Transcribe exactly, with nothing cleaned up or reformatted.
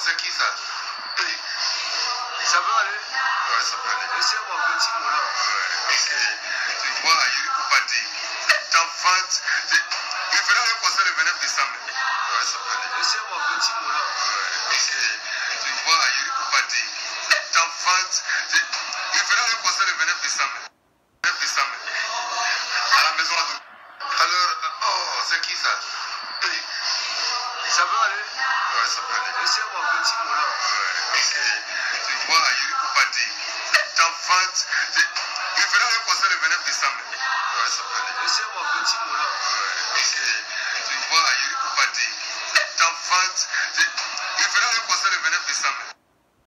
c'est qui ça? Oui. Ça peut aller? Ouais, ça peut aller. C'est mon petit moulin. Ouais, ok. Tu vois, il faut pas dire. En fait, il fera un concert le vingt-neuf décembre. Ouais, ça peut aller. C'est mon petit moulin. Ouais, ok. Tu vois, il faut pas dire. En fait, il fera un concert le vingt-neuf décembre. vingt-neuf décembre. À la maison à tout. Alors, oh, c'est qui ça? Oui. Ça peut aller? Ouais, ça peut aller. C'est mon petit moulin. Ouais, ok. Tu vois, il faut pas dire. En fait, il fera un concert le vingt-neuf décembre. Ouais, ça peut aller. C'est mon petit moulin. Ouais, ok.